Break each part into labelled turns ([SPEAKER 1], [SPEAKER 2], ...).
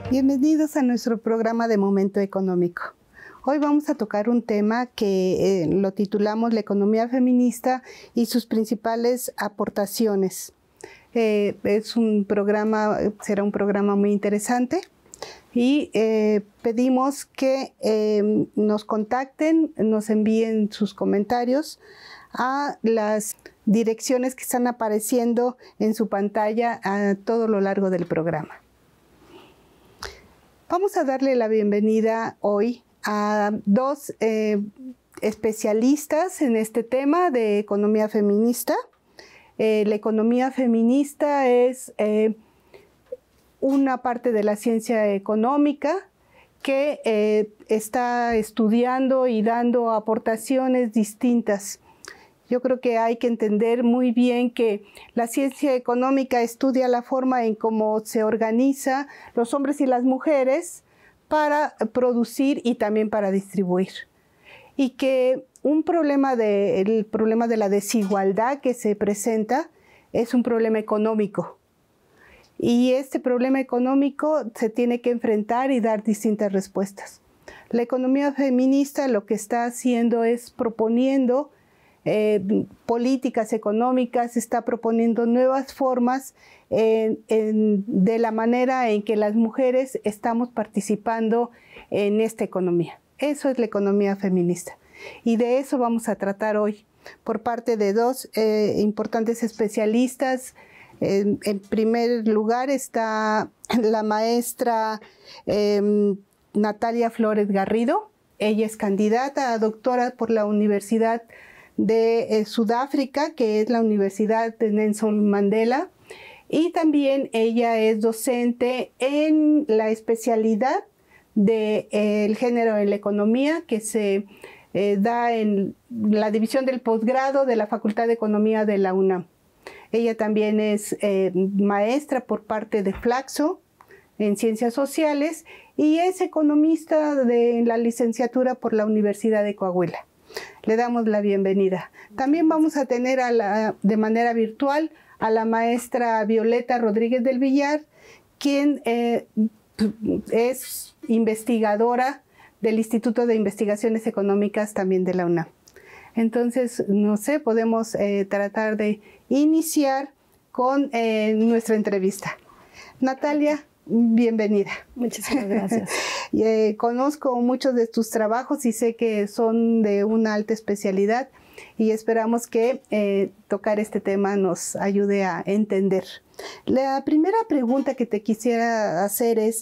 [SPEAKER 1] Bienvenidos a nuestro programa de Momento Económico. Hoy vamos a tocar un tema que lo titulamos La economía feminista y sus principales aportaciones. Será un programa muy interesante y pedimos que nos contacten, nos envíen sus comentarios a las direcciones que están apareciendo en su pantalla a todo lo largo del programa. Vamos a darle la bienvenida hoy a dos especialistas en este tema de economía feminista. La economía feminista es una parte de la ciencia económica que está estudiando y dando aportaciones distintas. Yo creo que hay que entender muy bien que la ciencia económica estudia la forma en cómo se organiza los hombres y las mujeres para producir y también para distribuir. Y que el problema de la desigualdad que se presenta es un problema económico. Y este problema económico se tiene que enfrentar y dar distintas respuestas. La economía feminista lo que está haciendo es proponiendo políticas económicas, está proponiendo nuevas formas de la manera en que las mujeres estamos participando en esta economía. Eso es la economía feminista. Y de eso vamos a tratar hoy por parte de dos importantes especialistas. En primer lugar está la maestra Natalia Flores Garrido. Ella es candidata a doctora por la Universidad de Sudáfrica, que es la Universidad de Nelson Mandela, y también ella es docente en la especialidad del género en la economía, que se da en la división del posgrado de la Facultad de Economía de la UNAM. Ella también es maestra por parte de Flaxo en Ciencias Sociales y es economista de la licenciatura por la Universidad de Coahuila. Le damos la bienvenida. También vamos a tener de manera virtual a la maestra Violeta Rodríguez del Villar, quien es investigadora del Instituto de Investigaciones Económicas también de la UNAM. Entonces, no sé, podemos tratar de iniciar con nuestra entrevista. Natalia, bienvenida.
[SPEAKER 2] Muchísimas gracias.
[SPEAKER 1] Conozco muchos de tus trabajos y sé que son de una alta especialidad y esperamos que tocar este tema nos ayude a entender. La primera pregunta que te quisiera hacer es,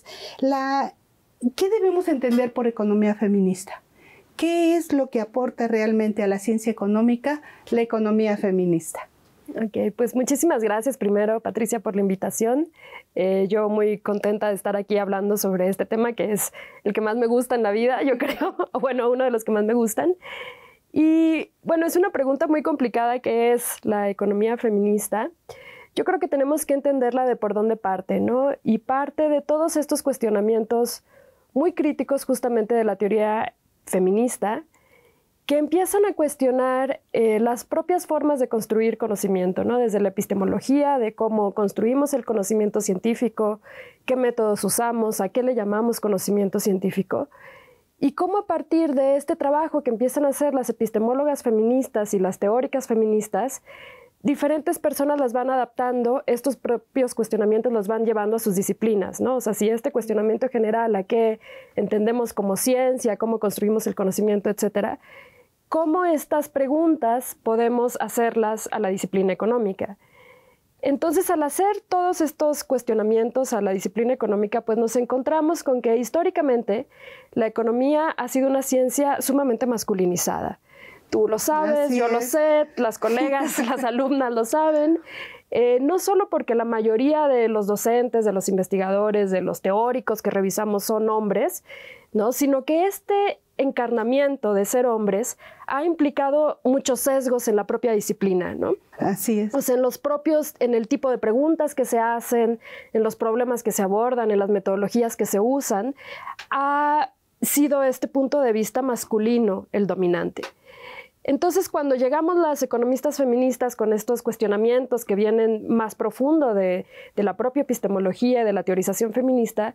[SPEAKER 1] ¿qué debemos entender por economía feminista? ¿Qué es lo que aporta realmente a la ciencia económica la economía feminista?
[SPEAKER 2] Ok, pues muchísimas gracias primero, Patricia, por la invitación. Yo muy contenta de estar aquí hablando sobre este tema que es el que más me gusta en la vida, yo creo, o bueno, uno de los que más me gustan. Y bueno, es una pregunta muy complicada que es la economía feminista. Yo creo que tenemos que entenderla de por dónde parte, ¿no? Y parte de todos estos cuestionamientos muy críticos justamente de la teoría feminista, que empiezan a cuestionar las propias formas de construir conocimiento, ¿no? Desde la epistemología, de cómo construimos el conocimiento científico, qué métodos usamos, a qué le llamamos conocimiento científico, y cómo a partir de este trabajo que empiezan a hacer las epistemólogas feministas y las teóricas feministas, diferentes personas las van adaptando, estos propios cuestionamientos los van llevando a sus disciplinas, ¿no? O sea, si este cuestionamiento general a qué entendemos como ciencia, cómo construimos el conocimiento, etcétera, ¿cómo estas preguntas podemos hacerlas a la disciplina económica? Entonces, al hacer todos estos cuestionamientos a la disciplina económica, pues nos encontramos con que históricamente la economía ha sido una ciencia sumamente masculinizada. Tú lo sabes, yo lo sé, las colegas, las alumnas lo saben. No solo porque la mayoría de los docentes, de los investigadores, de los teóricos que revisamos son hombres, ¿no? Sino que este encarnamiento de ser hombres ha implicado muchos sesgos en la propia disciplina, ¿no?
[SPEAKER 1] Así es.
[SPEAKER 2] O sea, en el tipo de preguntas que se hacen, en los problemas que se abordan, en las metodologías que se usan, ha sido este punto de vista masculino el dominante. Entonces, cuando llegamos las economistas feministas con estos cuestionamientos que vienen más profundo de la propia epistemología y de la teorización feminista,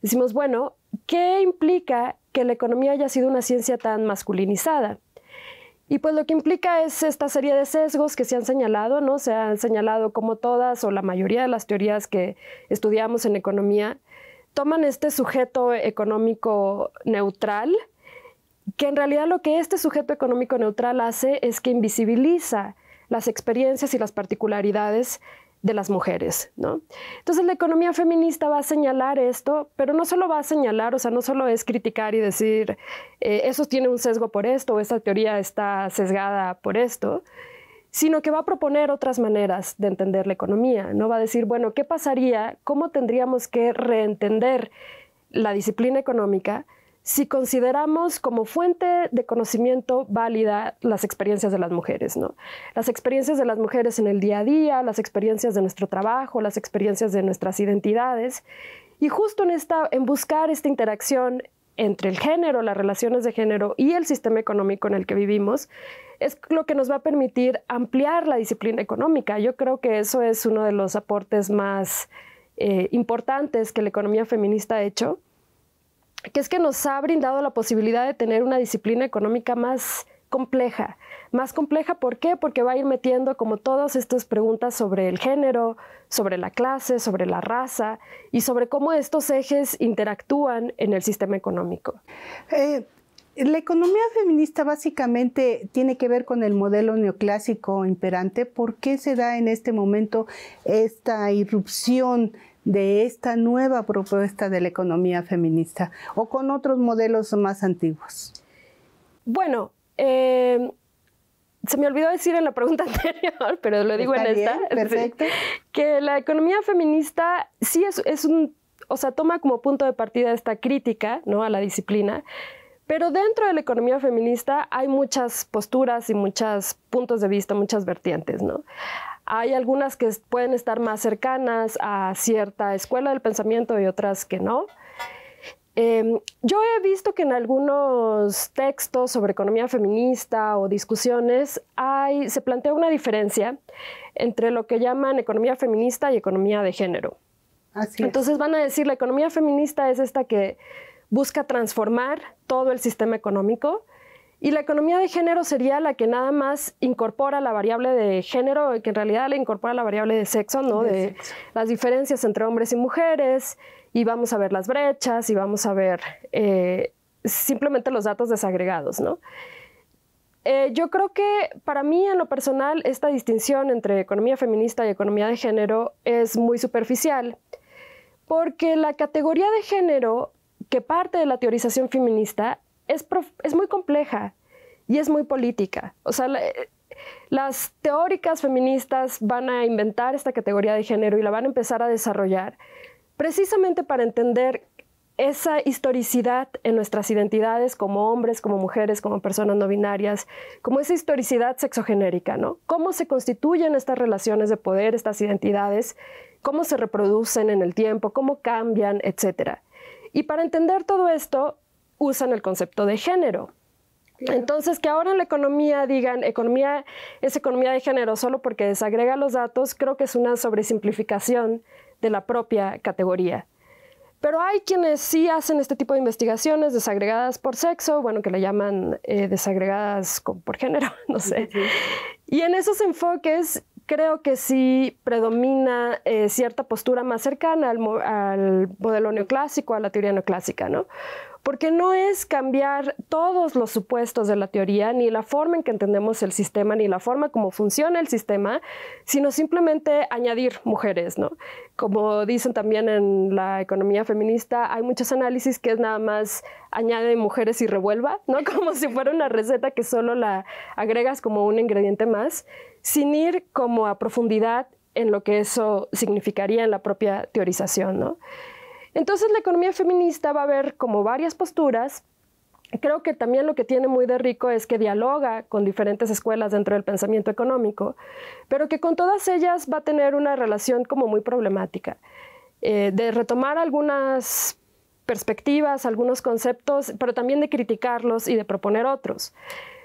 [SPEAKER 2] decimos, bueno, ¿qué implica que la economía haya sido una ciencia tan masculinizada? Y pues lo que implica es esta serie de sesgos que se han señalado, ¿no? Se han señalado como todas o la mayoría de las teorías que estudiamos en economía toman este sujeto económico neutral, que en realidad lo que este sujeto económico neutral hace es que invisibiliza las experiencias y las particularidades de las mujeres, ¿no? Entonces la economía feminista va a señalar esto, pero no solo va a señalar, o sea, no solo es criticar y decir eso tiene un sesgo por esto o esta teoría está sesgada por esto, sino que va a proponer otras maneras de entender la economía, ¿no? Va a decir, bueno, ¿qué pasaría? ¿Cómo tendríamos que reentender la disciplina económica si consideramos como fuente de conocimiento válida las experiencias de las mujeres, ¿no? Las experiencias de las mujeres en el día a día, las experiencias de nuestro trabajo, las experiencias de nuestras identidades. Y justo en buscar esta interacción entre el género, las relaciones de género y el sistema económico en el que vivimos, es lo que nos va a permitir ampliar la disciplina económica. Yo creo que eso es uno de los aportes más importantes que la economía feminista ha hecho, que es que nos ha brindado la posibilidad de tener una disciplina económica más compleja. Más compleja, ¿por qué? Porque va a ir metiendo como todas estas preguntas sobre el género, sobre la clase, sobre la raza y sobre cómo estos ejes interactúan en el sistema económico.
[SPEAKER 1] La economía feminista básicamente tiene que ver con el modelo neoclásico imperante. ¿Por qué se da en este momento esta irrupción de esta nueva propuesta de la economía feminista o con otros modelos más antiguos?
[SPEAKER 2] Bueno, se me olvidó decir en la pregunta anterior, pero lo digo en esta.
[SPEAKER 1] Perfecto.
[SPEAKER 2] Que la economía feminista sí o sea, toma como punto de partida esta crítica, ¿no?, a la disciplina, pero dentro de la economía feminista hay muchas posturas y muchos puntos de vista, muchas vertientes, ¿no? Hay algunas que pueden estar más cercanas a cierta escuela del pensamiento y otras que no. Yo he visto que en algunos textos sobre economía feminista o discusiones se plantea una diferencia entre lo que llaman economía feminista y economía de género.
[SPEAKER 1] Así es.
[SPEAKER 2] Entonces van a decir, la economía feminista es esta que busca transformar todo el sistema económico, y la economía de género sería la que nada más incorpora la variable de género, que en realidad le incorpora la variable de sexo, ¿no? De las diferencias entre hombres y mujeres, y vamos a ver las brechas, y vamos a ver simplemente los datos desagregados, ¿no? Yo creo que para mí, en lo personal, esta distinción entre economía feminista y economía de género es muy superficial, porque la categoría de género que parte de la teorización feminista es muy compleja y es muy política. O sea, las teóricas feministas van a inventar esta categoría de género y la van a empezar a desarrollar precisamente para entender esa historicidad en nuestras identidades como hombres, como mujeres, como personas no binarias, como esa historicidad sexogenérica, ¿no? Cómo se constituyen estas relaciones de poder, estas identidades, cómo se reproducen en el tiempo, cómo cambian, etc. Y para entender todo esto, usan el concepto de género. Claro. Entonces, que ahora en la economía digan economía es economía de género solo porque desagrega los datos, creo que es una sobresimplificación de la propia categoría. Pero hay quienes sí hacen este tipo de investigaciones desagregadas por sexo, bueno, que le llaman desagregadas por género, no sé. Sí. Y en esos enfoques creo que sí predomina cierta postura más cercana al modelo neoclásico, a la teoría neoclásica, ¿no? Porque no es cambiar todos los supuestos de la teoría, ni la forma en que entendemos el sistema, ni la forma como funciona el sistema, sino simplemente añadir mujeres, ¿no? Como dicen también en la economía feminista, hay muchos análisis que es nada más añade mujeres y revuelva, ¿no? Como si fuera una receta que solo la agregas como un ingrediente más, sin ir como a profundidad en lo que eso significaría en la propia teorización, ¿no? Entonces la economía feminista va a haber como varias posturas. Creo que también lo que tiene muy de rico es que dialoga con diferentes escuelas dentro del pensamiento económico, pero que con todas ellas va a tener una relación como muy problemática, de retomar algunas perspectivas, algunos conceptos, pero también de criticarlos y de proponer otros.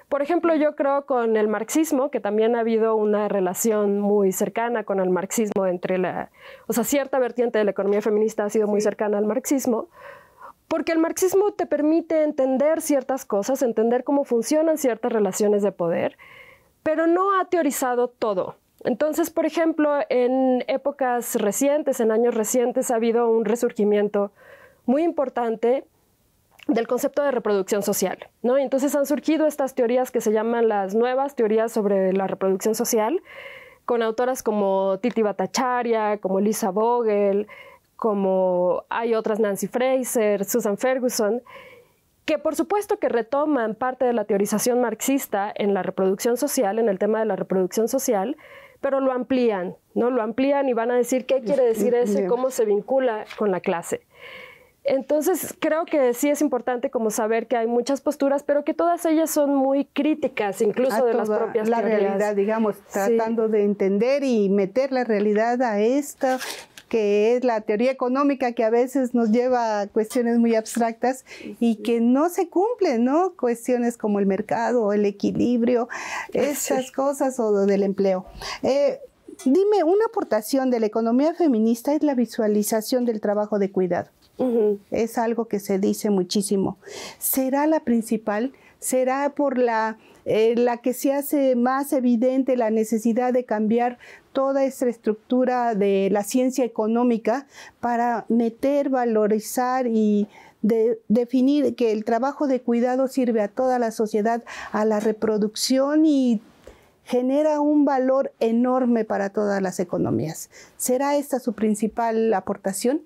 [SPEAKER 2] Por ejemplo, yo creo con el marxismo, que también ha habido una relación muy cercana con el marxismo o sea, cierta vertiente de la economía feminista ha sido muy cercana al marxismo, porque el marxismo te permite entender ciertas cosas, entender cómo funcionan ciertas relaciones de poder, pero no ha teorizado todo. Entonces, por ejemplo, en épocas recientes, en años recientes, ha habido un resurgimiento muy importante del concepto de reproducción social, ¿no? Y entonces han surgido estas teorías que se llaman las nuevas teorías sobre la reproducción social, con autoras como Titi Bhattacharya, como Lisa Vogel, como hay otras, Nancy Fraser, Susan Ferguson, que por supuesto que retoman parte de la teorización marxista en la reproducción social, en el tema de la reproducción social, pero lo amplían, ¿no? Lo amplían y van a decir qué quiere decir eso y cómo se vincula con la clase. Entonces, creo que sí es importante como saber que hay muchas posturas, pero que todas ellas son muy críticas, incluso de las propias
[SPEAKER 1] la
[SPEAKER 2] teorías.
[SPEAKER 1] Realidad, digamos, tratando de entender y meter la realidad a esta, que es la teoría económica, que a veces nos lleva a cuestiones muy abstractas y que no se cumplen, ¿no? Cuestiones como el mercado o el equilibrio, esas cosas, o del empleo. Dime, una aportación de la economía feminista es la visualización del trabajo de cuidado. Es algo que se dice muchísimo. ¿Será la principal? ¿Será por la que se hace más evidente la necesidad de cambiar toda esta estructura de la ciencia económica para meter, valorizar y definir que el trabajo de cuidado sirve a toda la sociedad, a la reproducción y genera un valor enorme para todas las economías? ¿Será esta su principal aportación?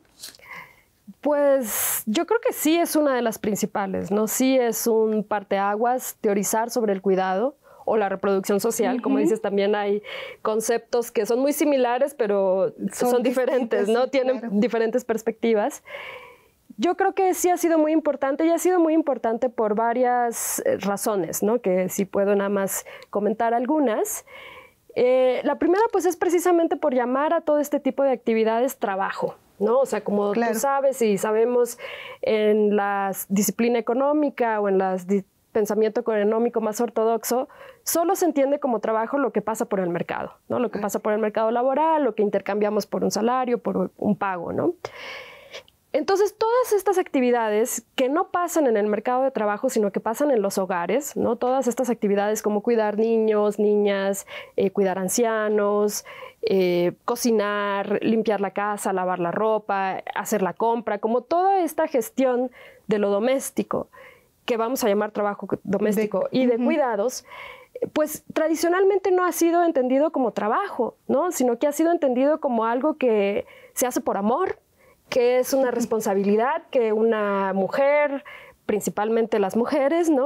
[SPEAKER 2] Pues yo creo que sí es una de las principales, ¿no? Sí es un parteaguas teorizar sobre el cuidado o la reproducción social. Como dices, también hay conceptos que son muy similares, pero son diferentes, ¿no? Tienen diferentes perspectivas. Yo creo que sí ha sido muy importante, y ha sido muy importante por varias razones, ¿no? Que sí puedo nada más comentar algunas. La primera, pues, es precisamente por llamar a todo este tipo de actividades trabajo, ¿no? O sea, como tú sabes y sabemos, en la disciplina económica o en el pensamiento económico más ortodoxo, solo se entiende como trabajo lo que pasa por el mercado, ¿no? Lo que pasa por el mercado laboral, lo que intercambiamos por un salario, por un pago, ¿no? Entonces, todas estas actividades que no pasan en el mercado de trabajo, sino que pasan en los hogares, ¿no? Todas estas actividades como cuidar niños, niñas, cuidar ancianos, cocinar, limpiar la casa, lavar la ropa, hacer la compra, como toda esta gestión de lo doméstico, que vamos a llamar trabajo doméstico y de cuidados, pues tradicionalmente no ha sido entendido como trabajo, ¿no? Sino que ha sido entendido como algo que se hace por amor, que es una responsabilidad que una mujer, principalmente las mujeres, ¿no?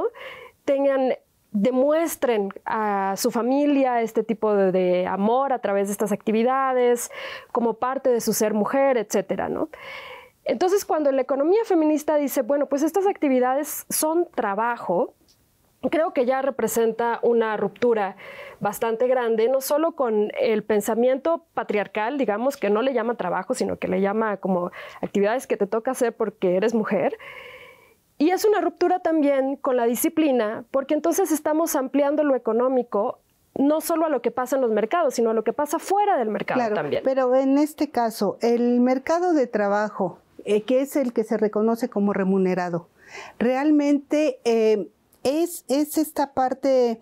[SPEAKER 2] Demuestren a su familia este tipo de amor a través de estas actividades, como parte de su ser mujer, etcétera, ¿no? Entonces, cuando la economía feminista dice, bueno, pues estas actividades son trabajo, creo que ya representa una ruptura bastante grande, no solo con el pensamiento patriarcal, digamos, que no le llama trabajo, sino que le llama como actividades que te toca hacer porque eres mujer. Y es una ruptura también con la disciplina, porque entonces estamos ampliando lo económico no solo a lo que pasa en los mercados, sino a lo que pasa fuera del mercado también.
[SPEAKER 1] Pero en este caso, el mercado de trabajo, que es el que se reconoce como remunerado, realmente es esta parte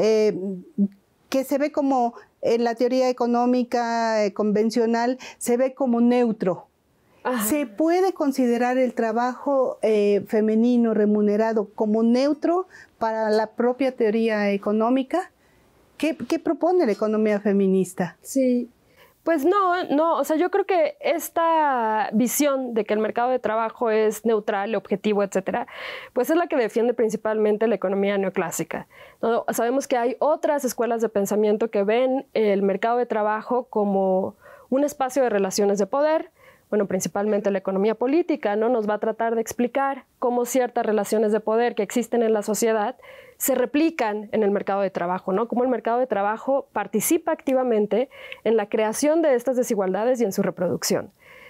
[SPEAKER 1] que se ve como en la teoría económica convencional, se ve como neutro. Ajá. ¿Se puede considerar el trabajo femenino remunerado como neutro para la propia teoría económica? ¿Qué propone la economía feminista?
[SPEAKER 2] Sí. Pues no, o sea, yo creo que esta visión de que el mercado de trabajo es neutral, objetivo, etcétera, pues es la que defiende principalmente la economía neoclásica, ¿no? Sabemos que hay otras escuelas de pensamiento que ven el mercado de trabajo como un espacio de relaciones de poder. Bueno, principalmente la economía política, ¿no? Nos va a tratar de explicar cómo ciertas relaciones de poder que existen en la sociedad se replican en el mercado de trabajo, ¿no? Cómo el mercado de trabajo participa activamente en la creación de estas desigualdades y en su reproducción.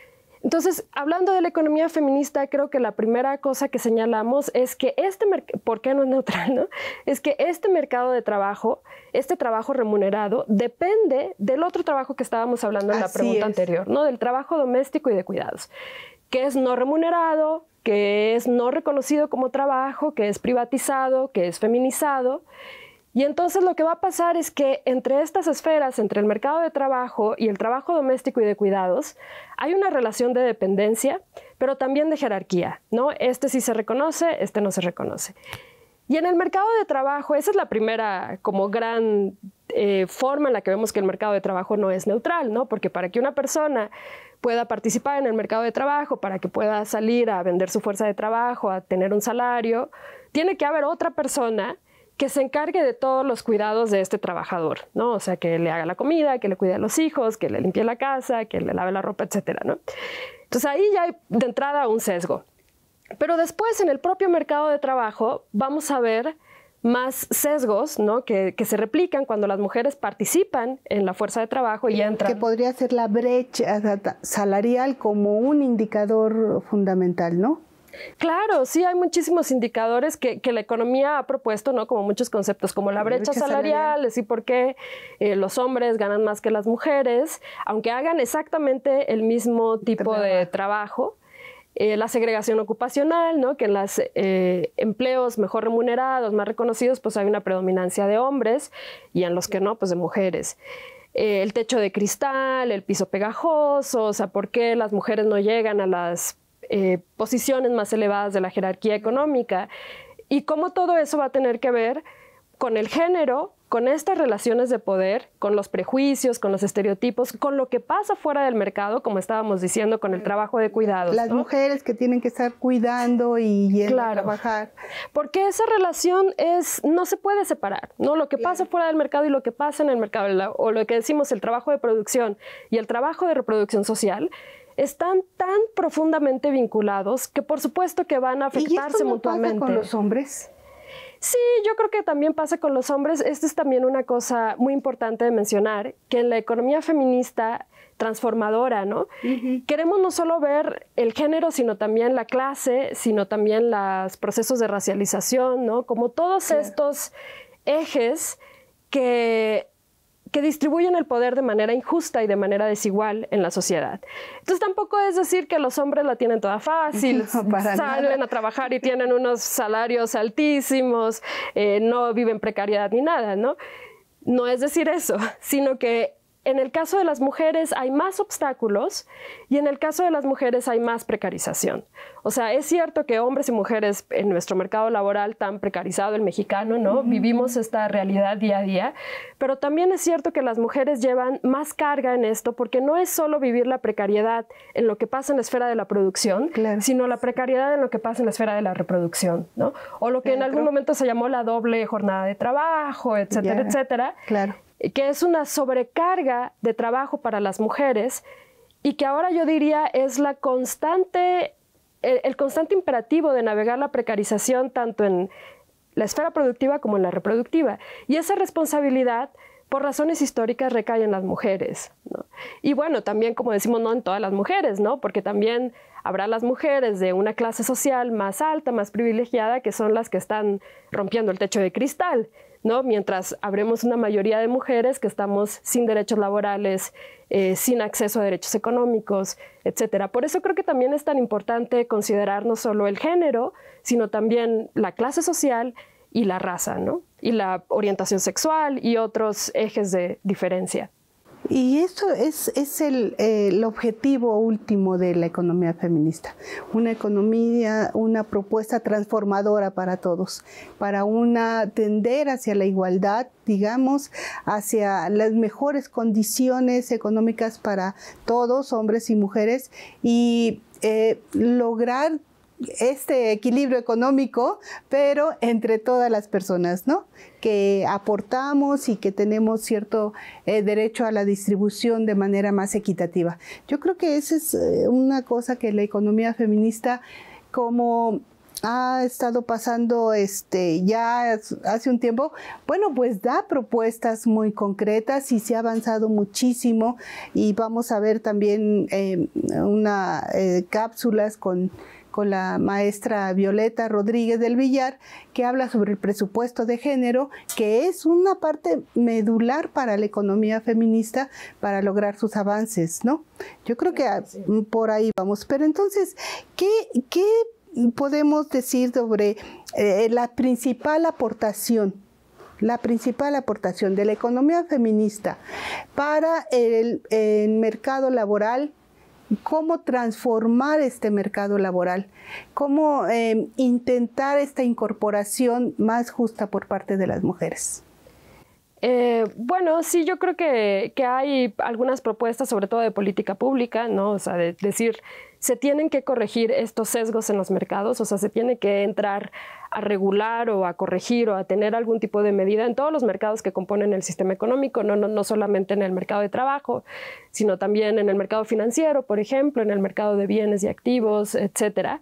[SPEAKER 2] Entonces, hablando de la economía feminista, creo que la primera cosa que señalamos es que ¿por qué no es neutral, no? Es que este mercado de trabajo, este trabajo remunerado, depende del otro trabajo que estábamos hablando en la pregunta anterior, ¿no? Del trabajo doméstico y de cuidados, que es no remunerado, que es no reconocido como trabajo, que es privatizado, que es feminizado. Y entonces lo que va a pasar es que entre estas esferas, entre el mercado de trabajo y el trabajo doméstico y de cuidados, hay una relación de dependencia, pero también de jerarquía, ¿no? Este sí se reconoce, este no se reconoce. Y en el mercado de trabajo, esa es la primera como gran forma en la que vemos que el mercado de trabajo no es neutral, ¿no? Porque para que una persona pueda participar en el mercado de trabajo, para que pueda salir a vender su fuerza de trabajo, a tener un salario, tiene que haber otra persona que se encargue de todos los cuidados de este trabajador, ¿no? O sea, que le haga la comida, que le cuide a los hijos, que le limpie la casa, que le lave la ropa, etcétera, ¿no? Entonces ahí ya hay de entrada un sesgo. Pero después en el propio mercado de trabajo vamos a ver más sesgos, ¿no? que se replican cuando las mujeres participan en la fuerza de trabajo y entran.
[SPEAKER 1] Que podría ser la brecha salarial como un indicador fundamental, ¿no?
[SPEAKER 2] Claro, sí, hay muchísimos indicadores que la economía ha propuesto, ¿no? Como muchos conceptos, como la brecha salarial, decir por qué los hombres ganan más que las mujeres, aunque hagan exactamente el mismo tipo de trabajo. La segregación ocupacional, ¿no? Que en los empleos mejor remunerados, más reconocidos, pues hay una predominancia de hombres y en los que no, pues de mujeres. El techo de cristal, el piso pegajoso, o sea, por qué las mujeres no llegan a las posiciones más elevadas de la jerarquía económica y cómo todo eso va a tener que ver con el género, con estas relaciones de poder, con los prejuicios, con los estereotipos, con lo que pasa fuera del mercado, como estábamos diciendo, con el trabajo de cuidados.
[SPEAKER 1] Las mujeres que tienen que estar cuidando y yendo a trabajar.
[SPEAKER 2] Porque esa relación no se puede separar, ¿no? Lo que pasa fuera del mercado y lo que pasa en el mercado, o lo que decimos el trabajo de producción y el trabajo de reproducción social, están tan profundamente vinculados que por supuesto que van a afectarse mutuamente.
[SPEAKER 1] ¿Y esto no pasa con los hombres?
[SPEAKER 2] Sí, yo creo que también pasa con los hombres. Esta es también una cosa muy importante de mencionar, que en la economía feminista transformadora, ¿no? Queremos no solo ver el género, sino también la clase, sino también los procesos de racialización, ¿no? Como todos estos ejes que distribuyen el poder de manera injusta y de manera desigual en la sociedad. Entonces tampoco es decir que los hombres la tienen toda fácil, salen a trabajar y tienen unos salarios altísimos, no viven precariedad ni nada, ¿no? No es decir eso, sino que en el caso de las mujeres hay más obstáculos y en el caso de las mujeres hay más precarización. O sea, es cierto que hombres y mujeres en nuestro mercado laboral tan precarizado, el mexicano, ¿no? Vivimos esta realidad día a día, pero también es cierto que las mujeres llevan más carga en esto porque no es solo vivir la precariedad en lo que pasa en la esfera de la producción, sino la precariedad en lo que pasa en la esfera de la reproducción, ¿no? O lo que en algún momento se llamó la doble jornada de trabajo, etcétera, etcétera. Que es una sobrecarga de trabajo para las mujeres y que ahora yo diría es el constante imperativo de navegar la precarización tanto en la esfera productiva como en la reproductiva. Y esa responsabilidad, por razones históricas, recae en las mujeres, ¿no? Y bueno, también, como decimos, no en todas las mujeres, ¿no? Porque también habrá las mujeres de una clase social más alta, más privilegiada, que son las que están rompiendo el techo de cristal, ¿no? Mientras habremos una mayoría de mujeres que estamos sin derechos laborales, sin acceso a derechos económicos, etcétera. Por eso creo que también es tan importante considerar no solo el género, sino también la clase social y la raza, ¿no? Y la orientación sexual y otros ejes de diferencia.
[SPEAKER 1] Y eso es el objetivo último de la economía feminista, una economía, una propuesta transformadora para todos, para tender hacia la igualdad, digamos, hacia las mejores condiciones económicas para todos, hombres y mujeres, y lograr este equilibrio económico, pero entre todas las personas, ¿no? Que aportamos y que tenemos cierto derecho a la distribución de manera más equitativa. Yo creo que esa es una cosa que la economía feminista, como ha estado pasando ya hace un tiempo, bueno, pues da propuestas muy concretas y se ha avanzado muchísimo, y vamos a ver también cápsulas con la maestra Violeta Rodríguez del Villar, que habla sobre el presupuesto de género, que es una parte medular para la economía feminista para lograr sus avances, ¿no? Yo creo que por ahí vamos. Pero entonces, ¿qué podemos decir sobre la principal aportación de la economía feminista para el mercado laboral? ¿Cómo transformar este mercado laboral? ¿Cómo intentar esta incorporación más justa por parte de las mujeres?
[SPEAKER 2] Bueno, sí, yo creo que hay algunas propuestas, sobre todo de política pública, ¿no? O sea, de decir, se tienen que corregir estos sesgos en los mercados, o sea, se tiene que entrar a regular o a corregir o a tener algún tipo de medida en todos los mercados que componen el sistema económico, no solamente en el mercado de trabajo, sino también en el mercado financiero, por ejemplo, en el mercado de bienes y activos, etcétera.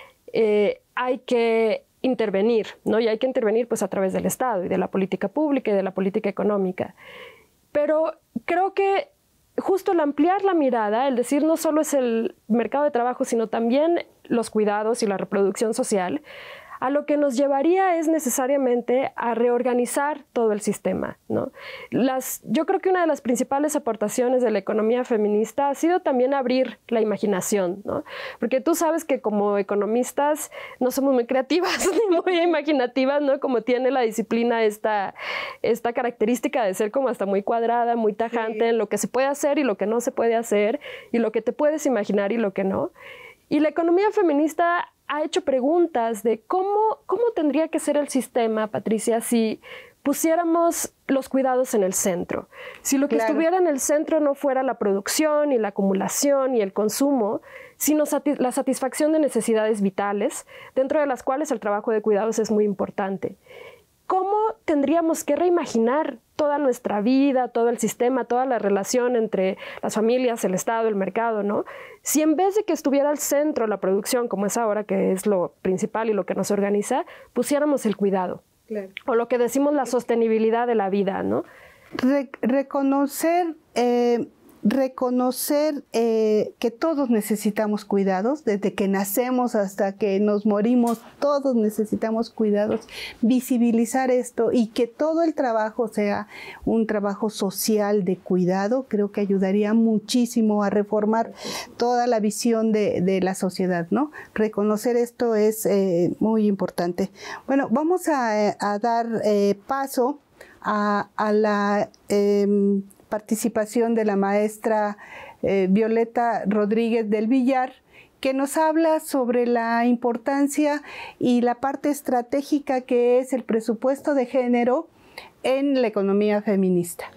[SPEAKER 2] Hay que intervenir, ¿no? Y hay que intervenir pues a través del Estado y de la política pública y de la política económica. Pero creo que justo el ampliar la mirada, el decir no solo es el mercado de trabajo, sino también los cuidados y la reproducción social, a lo que nos llevaría es necesariamente a reorganizar todo el sistema, ¿no? Yo creo que una de las principales aportaciones de la economía feminista ha sido también abrir la imaginación, ¿no? Porque tú sabes que como economistas no somos muy creativas ni muy imaginativas, ¿no? Como tiene la disciplina esta característica de ser como hasta muy cuadrada, muy tajante en lo que se puede hacer y lo que no se puede hacer, y lo que te puedes imaginar y lo que no. Y la economía feminista ha hecho preguntas de cómo tendría que ser el sistema, Patricia, si pusiéramos los cuidados en el centro. Si lo que estuviera en el centro no fuera la producción y la acumulación y el consumo, sino la satisfacción de necesidades vitales, dentro de las cuales el trabajo de cuidados es muy importante. ¿Cómo tendríamos que reimaginar toda nuestra vida, todo el sistema, toda la relación entre las familias, el Estado, el mercado, ¿no? Si en vez de que estuviera al centro la producción, como es ahora, que es lo principal y lo que nos organiza, pusiéramos el cuidado. Claro. O lo que decimos la sostenibilidad de la vida, ¿no?
[SPEAKER 1] Reconocer que todos necesitamos cuidados, desde que nacemos hasta que nos morimos, todos necesitamos cuidados, visibilizar esto y que todo el trabajo sea un trabajo social de cuidado, creo que ayudaría muchísimo a reformar toda la visión de la sociedad, ¿no? Reconocer esto es muy importante. Bueno, vamos a dar paso a la participación de la maestra Violeta Rodríguez del Villar, que nos habla sobre la importancia y la parte estratégica que es el presupuesto de género en la economía feminista.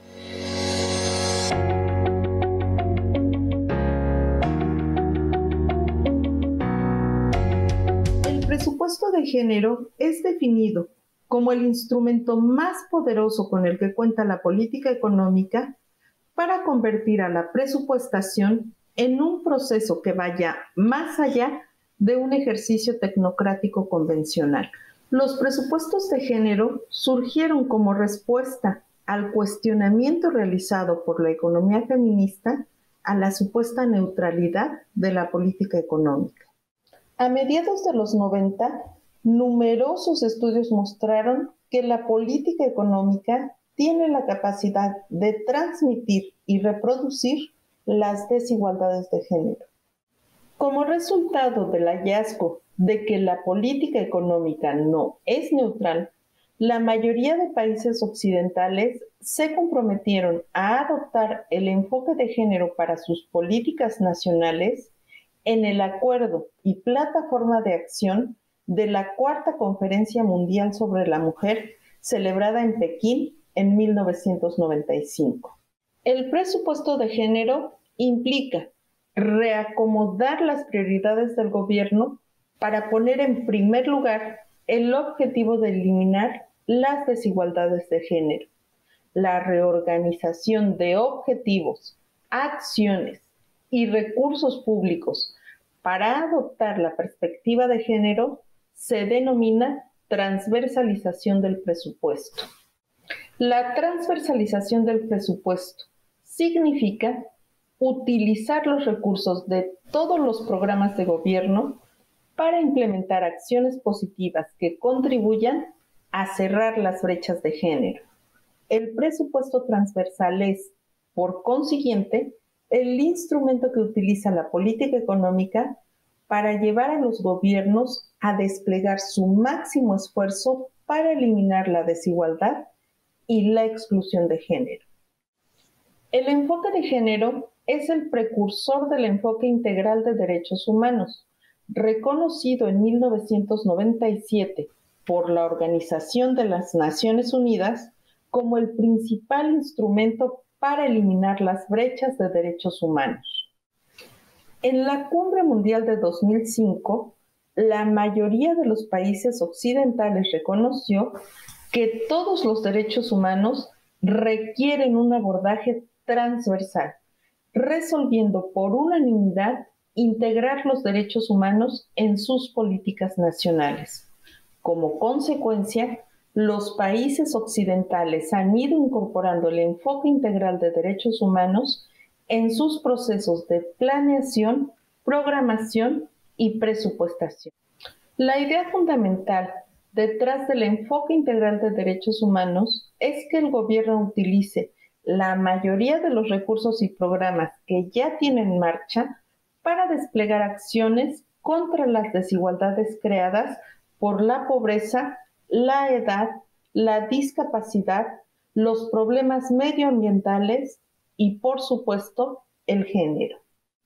[SPEAKER 3] El presupuesto de género es definido como el instrumento más poderoso con el que cuenta la política económica para convertir a la presupuestación en un proceso que vaya más allá de un ejercicio tecnocrático convencional. Los presupuestos de género surgieron como respuesta al cuestionamiento realizado por la economía feminista a la supuesta neutralidad de la política económica. A mediados de los 90, numerosos estudios mostraron que la política económica tiene la capacidad de transmitir y reproducir las desigualdades de género. Como resultado del hallazgo de que la política económica no es neutral, la mayoría de países occidentales se comprometieron a adoptar el enfoque de género para sus políticas nacionales en el acuerdo y plataforma de acción de la Cuarta Conferencia Mundial sobre la Mujer, celebrada en Pekín en 1995. El presupuesto de género implica reacomodar las prioridades del gobierno para poner en primer lugar el objetivo de eliminar las desigualdades de género, la reorganización de objetivos, acciones y recursos públicos para adoptar la perspectiva de género se denomina transversalización del presupuesto. La transversalización del presupuesto significa utilizar los recursos de todos los programas de gobierno para implementar acciones positivas que contribuyan a cerrar las brechas de género. El presupuesto transversal es, por consiguiente, el instrumento que utiliza la política económica para llevar a los gobiernos a desplegar su máximo esfuerzo para eliminar la desigualdad y la exclusión de género. El enfoque de género es el precursor del enfoque integral de derechos humanos, reconocido en 1997 por la Organización de las Naciones Unidas como el principal instrumento para eliminar las brechas de derechos humanos. En la Cumbre Mundial de 2005, la mayoría de los países occidentales reconoció que todos los derechos humanos requieren un abordaje transversal, resolviendo por unanimidad integrar los derechos humanos en sus políticas nacionales. Como consecuencia, los países occidentales han ido incorporando el enfoque integral de derechos humanos en sus procesos de planeación, programación y presupuestación. La idea fundamental detrás del enfoque integral de derechos humanos es que el gobierno utilice la mayoría de los recursos y programas que ya tienen en marcha para desplegar acciones contra las desigualdades creadas por la pobreza, la edad, la discapacidad, los problemas medioambientales y, por supuesto, el género.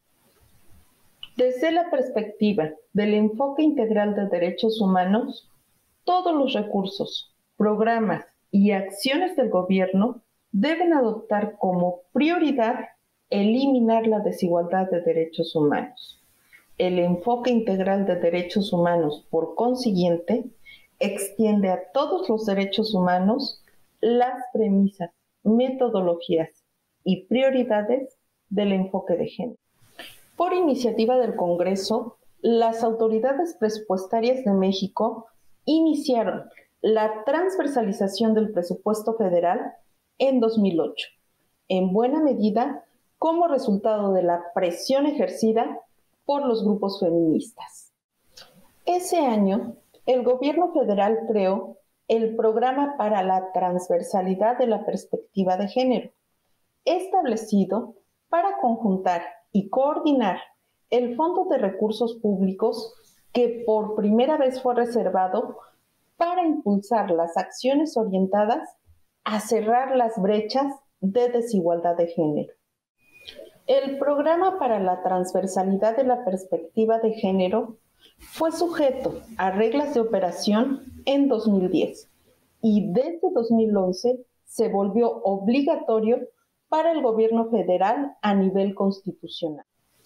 [SPEAKER 3] Desde la perspectiva del enfoque integral de derechos humanos, todos los recursos, programas y acciones del gobierno deben adoptar como prioridad eliminar la desigualdad de derechos humanos. El enfoque integral de derechos humanos, por consiguiente, extiende a todos los derechos humanos las premisas, metodologías y prioridades del enfoque de género. Por iniciativa del Congreso, las autoridades presupuestarias de México iniciaron la transversalización del presupuesto federal en 2008, en buena medida como resultado de la presión ejercida por los grupos feministas. Ese año, el gobierno federal creó el Programa para la Transversalidad de la Perspectiva de Género, establecido para conjuntar y coordinar el Fondo de Recursos Públicos que por primera vez fue reservado para impulsar las acciones orientadas a cerrar las brechas de desigualdad de género. El Programa para la Transversalidad de la Perspectiva de Género fue sujeto a reglas de operación en 2010 y desde 2011 se volvió obligatorio para el gobierno federal a nivel constitucional.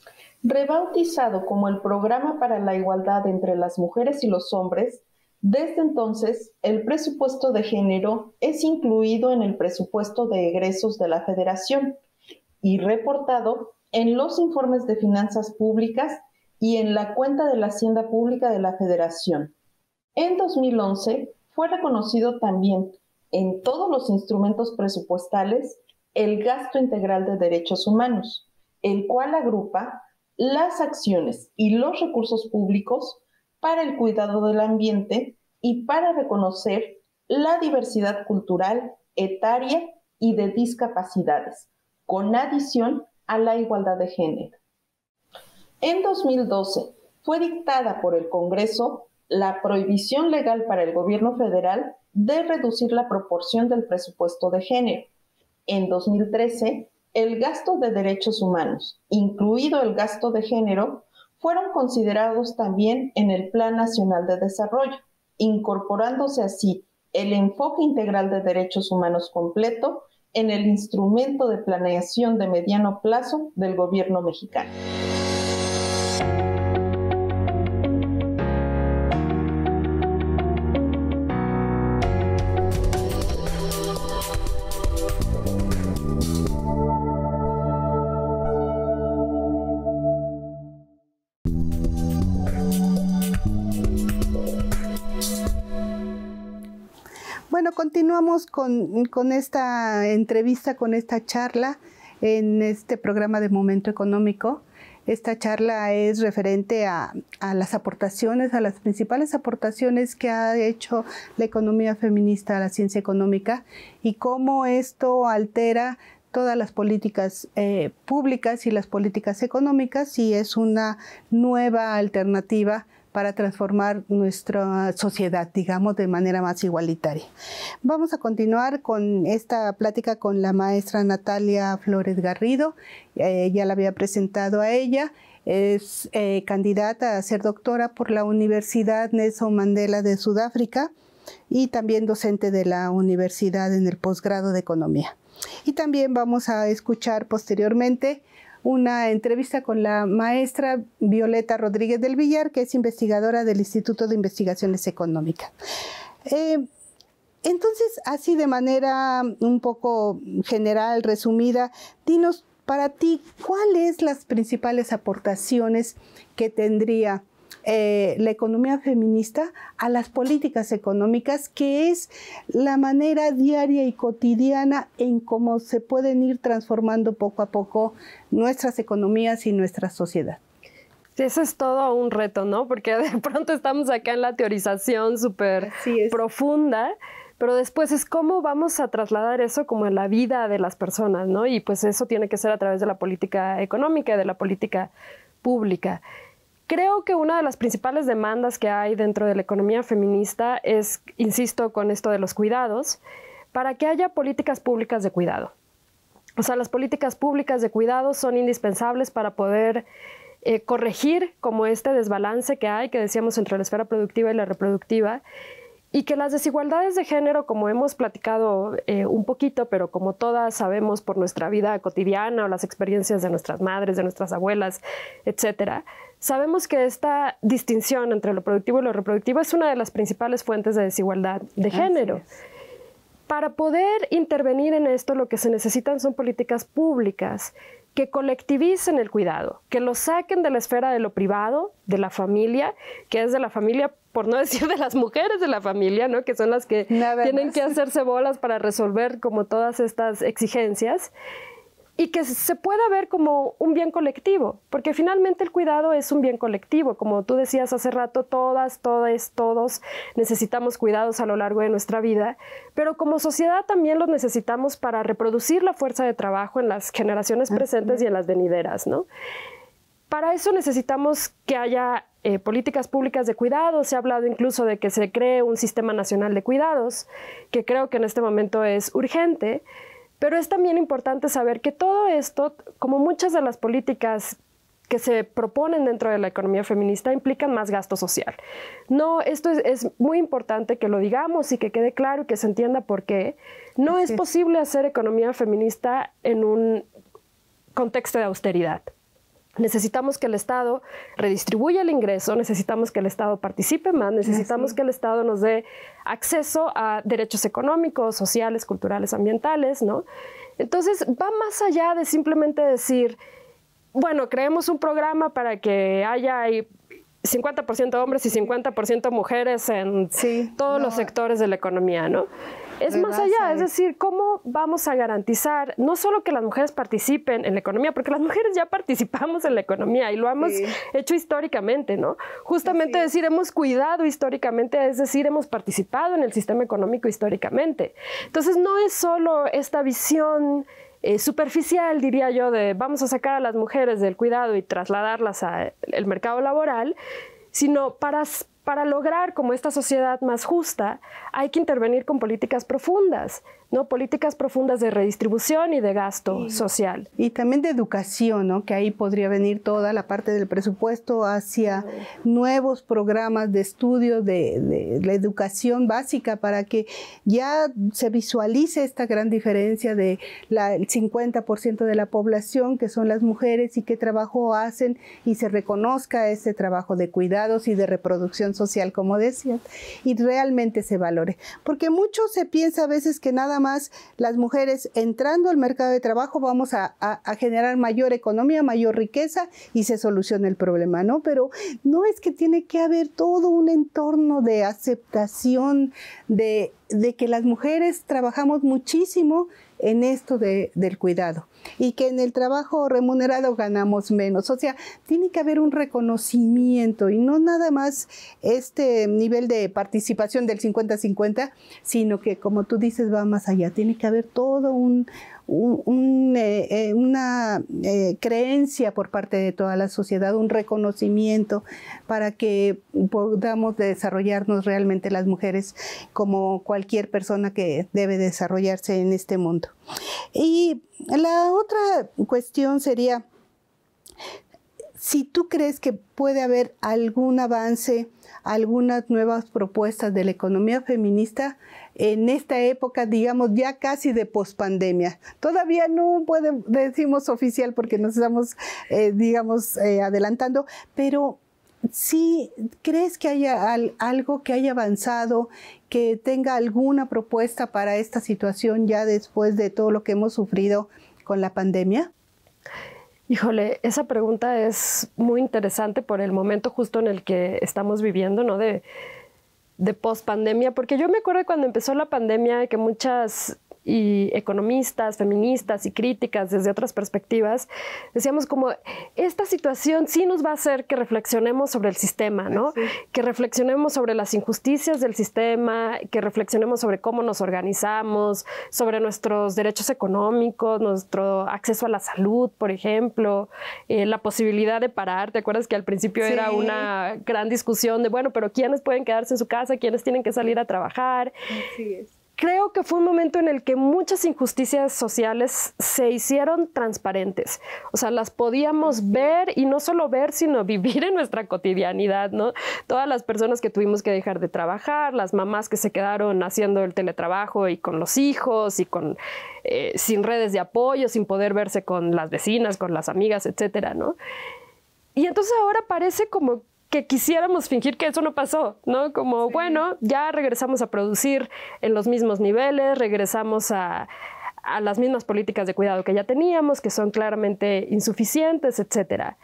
[SPEAKER 3] Rebautizado como el Programa para la Igualdad entre las Mujeres y los Hombres, desde entonces el presupuesto de género es incluido en el presupuesto de egresos de la Federación y reportado en los informes de finanzas públicas y en la cuenta de la Hacienda Pública de la Federación. En 2011 fue reconocido también en todos los instrumentos presupuestales el gasto integral de derechos humanos, el cual agrupa las acciones y los recursos públicos para el cuidado del ambiente y para reconocer la diversidad cultural, etaria y de discapacidades, con adición a la igualdad de género. En 2012 fue dictada por el Congreso la prohibición legal para el gobierno federal de reducir la proporción del presupuesto de género. En 2013, el gasto de derechos humanos, incluido el gasto de género, fueron considerados también en el Plan Nacional de Desarrollo, incorporándose así el enfoque integral de derechos humanos completo en el instrumento de planeación de mediano plazo del gobierno mexicano.
[SPEAKER 1] bueno, continuamos con esta entrevista, con esta charla en este programa de Momento Económico. Esta charla es referente a las aportaciones, a las principales aportaciones que ha hecho la economía feminista a la ciencia económica y cómo esto altera todas las políticas públicas y las políticas económicas y es una nueva alternativa para transformar nuestra sociedad, digamos, de manera más igualitaria. Vamos a continuar con esta plática con la maestra Natalia Flores Garrido. Ya la había presentado a ella. Es candidata a ser doctora por la Universidad Nelson Mandela de Sudáfrica y también docente de la universidad en el posgrado de Economía. Y también vamos a escuchar posteriormente una entrevista con la maestra Violeta Rodríguez del Villar, que es investigadora del Instituto de Investigaciones Económicas. Entonces, así de manera un poco general, resumida, dinos para ti, ¿cuáles las principales aportaciones que tendría la economía feminista a las políticas económicas, que es la manera diaria y cotidiana en cómo se pueden ir transformando poco a poco nuestras economías y nuestra sociedad?
[SPEAKER 2] Sí, eso es todo un reto, ¿no? Porque de pronto estamos acá en la teorización súper profunda, pero después es cómo vamos a trasladar eso como en la vida de las personas, ¿no? Y pues eso tiene que ser a través de la política económica y de la política pública. Creo que una de las principales demandas que hay dentro de la economía feminista es, insisto, con esto de los cuidados, para que haya políticas públicas de cuidado. O sea, las políticas públicas de cuidado son indispensables para poder corregir como este desbalance que hay, que decíamos, entre la esfera productiva y la reproductiva, y que las desigualdades de género, como hemos platicado un poquito, pero como todas sabemos por nuestra vida cotidiana o las experiencias de nuestras madres, de nuestras abuelas, etcétera, sabemos que esta distinción entre lo productivo y lo reproductivo es una de las principales fuentes de desigualdad de género. Para poder intervenir en esto, lo que se necesitan son políticas públicas que colectivicen el cuidado, que lo saquen de la esfera de lo privado, de la familia, que es de la familia, por no decir de las mujeres de la familia, ¿no? Que son las que tienen que hacerse bolas para resolver como todas estas exigencias, y que se pueda ver como un bien colectivo, porque finalmente el cuidado es un bien colectivo. Como tú decías hace rato, todas, todos necesitamos cuidados a lo largo de nuestra vida, pero como sociedad también los necesitamos para reproducir la fuerza de trabajo en las generaciones presentes y en las venideras, ¿no? Para eso necesitamos que haya políticas públicas de cuidado. Se ha hablado incluso de que se cree un sistema nacional de cuidados, que creo que en este momento es urgente. Pero es también importante saber que todo esto, como muchas de las políticas que se proponen dentro de la economía feminista, implican más gasto social. No, esto es muy importante que lo digamos y que quede claro y que se entienda por qué. No es posible hacer economía feminista en un contexto de austeridad. Necesitamos que el Estado redistribuya el ingreso, necesitamos que el Estado participe más, necesitamos que el Estado nos dé acceso a derechos económicos, sociales, culturales, ambientales, ¿no? Entonces, va más allá de simplemente decir, bueno, creemos un programa para que haya 50% hombres y 50% mujeres en todos los sectores de la economía, ¿no? Es más allá, es decir, ¿cómo vamos a garantizar no solo que las mujeres participen en la economía? Porque las mujeres ya participamos en la economía y lo hemos hecho históricamente, ¿no? Justamente decir, hemos cuidado históricamente, es decir, hemos participado en el sistema económico históricamente. Entonces, no es solo esta visión superficial, diría yo, de vamos a sacar a las mujeres del cuidado y trasladarlas al mercado laboral, sino para lograr como esta sociedad más justa, hay que intervenir con políticas profundas, ¿no? Políticas profundas de redistribución y de gasto social.
[SPEAKER 1] Y también de educación, ¿no? Que ahí podría venir toda la parte del presupuesto hacia nuevos programas de estudio de la educación básica para que ya se visualice esta gran diferencia de el 50% de la población que son las mujeres y qué trabajo hacen y se reconozca ese trabajo de cuidados y de reproducción social, como decían, y realmente se valore. Porque mucho se piensa a veces que nada más las mujeres entrando al mercado de trabajo vamos a generar mayor economía, mayor riqueza y se soluciona el problema, ¿no? Pero no, es que tiene que haber todo un entorno de aceptación, de que las mujeres trabajamos muchísimo en esto del cuidado y que en el trabajo remunerado ganamos menos. O sea, tiene que haber un reconocimiento y no nada más este nivel de participación del 50-50, sino que, como tú dices, va más allá. Tiene que haber todo una creencia por parte de toda la sociedad, un reconocimiento para que podamos desarrollarnos realmente las mujeres como cualquier persona que debe desarrollarse en este mundo. Y la otra cuestión sería, si tú crees que puede haber algún avance, algunas nuevas propuestas de la economía feminista en esta época, digamos, ya casi de pospandemia. Todavía no decimos oficial porque nos estamos, adelantando, pero ¿sí crees que haya algo que haya avanzado, que tenga alguna propuesta para esta situación ya después de todo lo que hemos sufrido con la pandemia?
[SPEAKER 2] Híjole, esa pregunta es muy interesante por el momento justo en el que estamos viviendo, ¿no? De post-pandemia, porque yo me acuerdo cuando empezó la pandemia que muchas economistas, feministas y críticas desde otras perspectivas decíamos como esta situación sí nos va a hacer que reflexionemos sobre el sistema, ¿no? Sí. Que reflexionemos sobre las injusticias del sistema, que reflexionemos sobre cómo nos organizamos, sobre nuestros derechos económicos, nuestro acceso a la salud, por ejemplo, la posibilidad de parar. ¿Te acuerdas que al principio era una gran discusión de, bueno, pero quiénes pueden quedarse en su casa, quiénes tienen que salir a trabajar?
[SPEAKER 1] Así es.
[SPEAKER 2] Creo que fue un momento en el que muchas injusticias sociales se hicieron transparentes. O sea, las podíamos ver y no solo ver, sino vivir en nuestra cotidianidad, ¿no? Todas las personas que tuvimos que dejar de trabajar, las mamás que se quedaron haciendo el teletrabajo y con los hijos y sin redes de apoyo, sin poder verse con las vecinas, con las amigas, etcétera, ¿no? Y entonces ahora parece como que quisiéramos fingir que eso no pasó, ¿no? Como, sí, bueno, ya regresamos a producir en los mismos niveles, regresamos a las mismas políticas de cuidado que ya teníamos, que son claramente insuficientes, etcétera.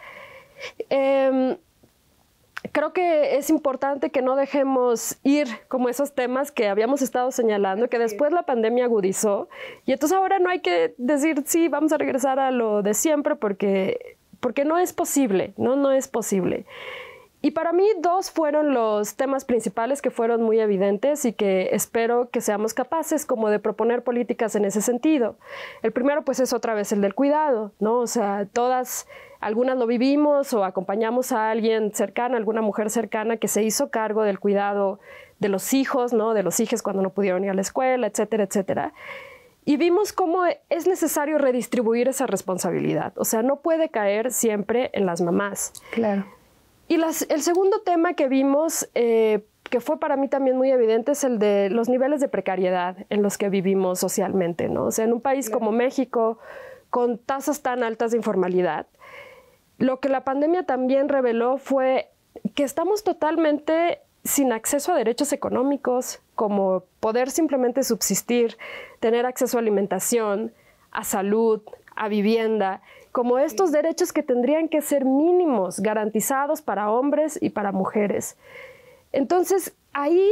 [SPEAKER 2] Creo que es importante que no dejemos ir como esos temas que habíamos estado señalando, que después la pandemia agudizó, y entonces ahora no hay que decir, sí, vamos a regresar a lo de siempre, porque no es posible, ¿no? No es posible. Y para mí dos fueron los temas principales que fueron muy evidentes y que espero que seamos capaces como de proponer políticas en ese sentido. El primero pues es otra vez el del cuidado, ¿no? O sea, algunas lo vivimos o acompañamos a alguien cercano, alguna mujer cercana que se hizo cargo del cuidado de los hijos, ¿no? De los hijos cuando no pudieron ir a la escuela, etcétera, etcétera. Y vimos cómo es necesario redistribuir esa responsabilidad. O sea, no puede caer siempre en las mamás.
[SPEAKER 1] Claro.
[SPEAKER 2] Y el segundo tema que vimos, que fue para mí también muy evidente, es el de los niveles de precariedad en los que vivimos socialmente, ¿no? O sea, en un país como México, con tasas tan altas de informalidad, lo que la pandemia también reveló fue que estamos totalmente sin acceso a derechos económicos, como poder simplemente subsistir, tener acceso a alimentación, a salud, a vivienda, como estos derechos que tendrían que ser mínimos, garantizados para hombres y para mujeres. Entonces, ahí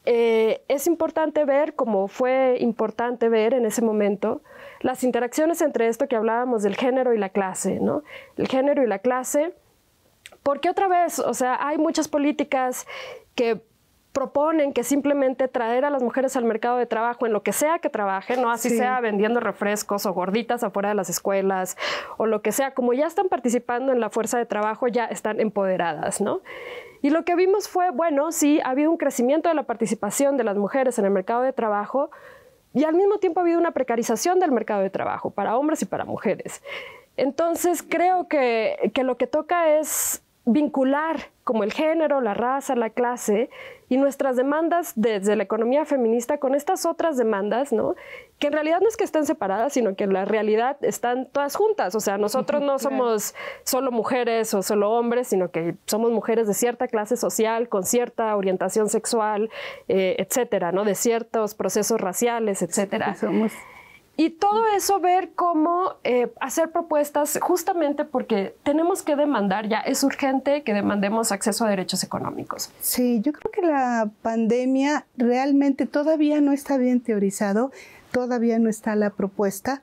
[SPEAKER 2] es importante ver, como fue importante ver en ese momento, las interacciones entre esto que hablábamos del género y la clase, ¿no? El género y la clase, porque otra vez, o sea, hay muchas políticas que proponen que simplemente traer a las mujeres al mercado de trabajo en lo que sea que trabajen, ¿no? Así sea vendiendo refrescos o gorditas afuera de las escuelas o lo que sea, como ya están participando en la fuerza de trabajo, ya están empoderadas, ¿no? Y lo que vimos fue, bueno, sí, ha habido un crecimiento de la participación de las mujeres en el mercado de trabajo y al mismo tiempo ha habido una precarización del mercado de trabajo para hombres y para mujeres. Entonces, creo que lo que toca es vincular como el género, la raza, la clase y nuestras demandas desde la economía feminista con estas otras demandas, ¿no? Que en realidad no es que estén separadas, sino que en la realidad están todas juntas. O sea, nosotros no somos solo mujeres o solo hombres, sino que somos mujeres de cierta clase social, con cierta orientación sexual, etcétera, ¿no? De ciertos procesos raciales, etcétera. Y todo eso, ver cómo hacer propuestas, justamente porque tenemos que demandar, ya es urgente que demandemos acceso a derechos económicos.
[SPEAKER 1] Sí, yo creo que la pandemia realmente todavía no está bien teorizado, todavía no está la propuesta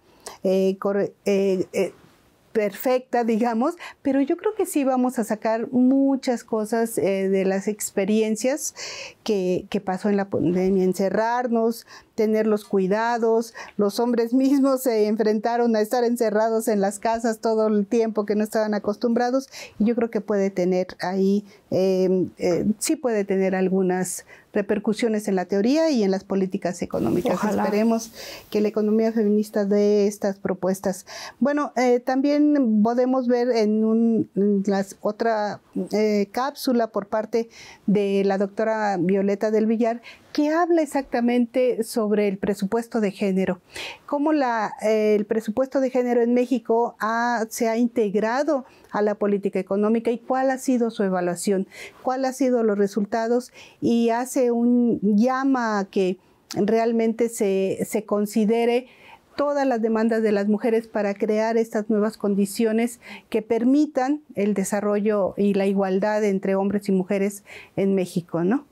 [SPEAKER 1] perfecta, digamos, pero yo creo que sí vamos a sacar muchas cosas de las experiencias que pasó en la pandemia, encerrarnos, tener los cuidados, los hombres mismos se enfrentaron a estar encerrados en las casas todo el tiempo que no estaban acostumbrados, y yo creo que puede tener ahí, sí puede tener algunas repercusiones en la teoría y en las políticas económicas. Ojalá. Esperemos que la economía feminista dé estas propuestas. Bueno, también podemos ver en otra cápsula por parte de la doctora Violeta del Villar, que habla exactamente sobre el presupuesto de género, cómo el presupuesto de género en México se ha integrado a la política económica y cuál ha sido su evaluación, cuáles han sido los resultados, y hace un llama a que realmente se considere todas las demandas de las mujeres para crear estas nuevas condiciones que permitan el desarrollo y la igualdad entre hombres y mujeres en México, ¿no?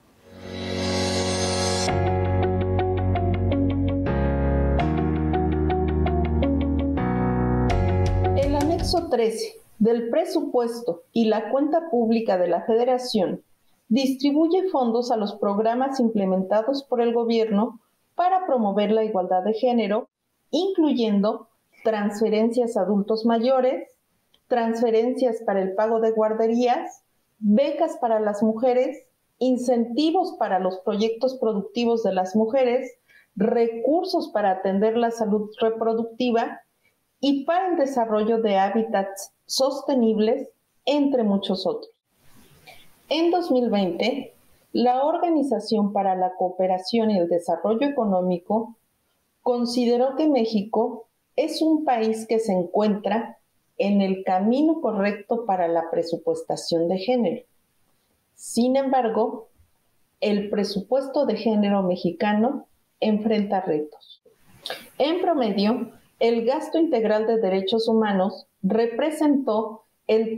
[SPEAKER 3] El anexo 13 del presupuesto y la cuenta pública de la Federación distribuye fondos a los programas implementados por el gobierno para promover la igualdad de género, incluyendo transferencias a adultos mayores, transferencias para el pago de guarderías, becas para las mujeres, incentivos para los proyectos productivos de las mujeres, recursos para atender la salud reproductiva y para el desarrollo de hábitats sostenibles, entre muchos otros. En 2020, la Organización para la Cooperación y el Desarrollo Económico consideró que México es un país que se encuentra en el camino correcto para la presupuestación de género. Sin embargo, el presupuesto de género mexicano enfrenta retos. En promedio, el gasto integral de derechos humanos representó el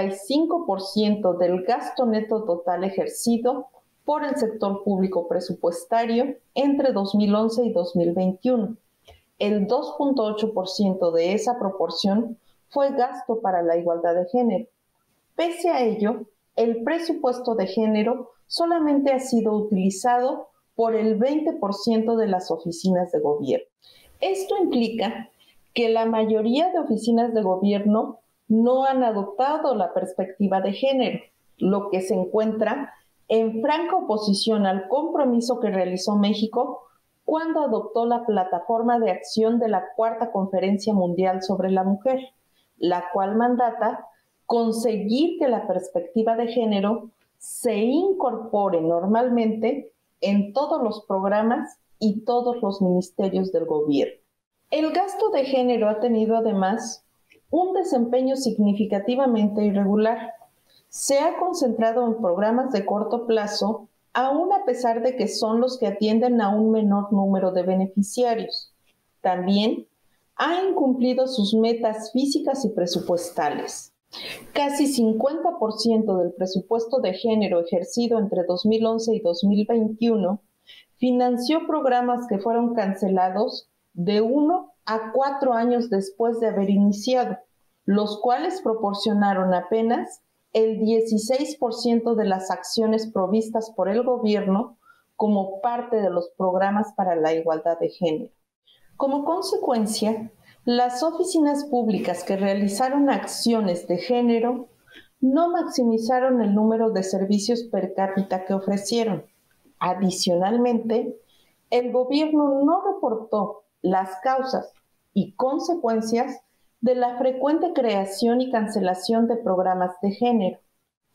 [SPEAKER 3] 35% del gasto neto total ejercido por el sector público presupuestario entre 2011 y 2021. El 2.8% de esa proporción fue gasto para la igualdad de género. Pese a ello, el presupuesto de género solamente ha sido utilizado por el 20% de las oficinas de gobierno. Esto implica que la mayoría de oficinas de gobierno no han adoptado la perspectiva de género, lo que se encuentra en franca oposición al compromiso que realizó México cuando adoptó la plataforma de acción de la Cuarta Conferencia Mundial sobre la Mujer, la cual mandata conseguir que la perspectiva de género se incorpore normalmente en todos los programas y todos los ministerios del gobierno. El gasto de género ha tenido además un desempeño significativamente irregular. Se ha concentrado en programas de corto plazo, aún a pesar de que son los que atienden a un menor número de beneficiarios. También ha incumplido sus metas físicas y presupuestales. Casi 50% del presupuesto de género ejercido entre 2011 y 2021 financió programas que fueron cancelados de 1 a 4 años después de haber iniciado, los cuales proporcionaron apenas el 16% de las acciones provistas por el gobierno como parte de los programas para la igualdad de género. Como consecuencia, las oficinas públicas que realizaron acciones de género no maximizaron el número de servicios per cápita que ofrecieron. Adicionalmente, el gobierno no reportó las causas y consecuencias de la frecuente creación y cancelación de programas de género.